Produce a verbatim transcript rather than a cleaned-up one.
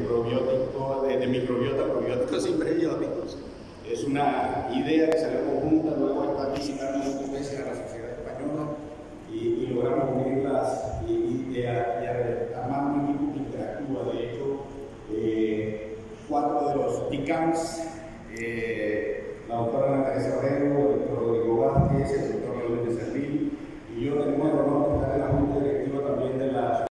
probiótico, de, de microbiota, probióticos y prebióticos. Es una idea que salió conjunta, luego está visitando muchas veces a la Sociedad Española y, y logramos unirlas y, y, y, a, y a, armar un equipo que interactúa. De hecho, eh, cuatro de los D I C A Ms, eh, la doctora Ana Teresa Herrero, el doctor Rodrigo Vázquez, el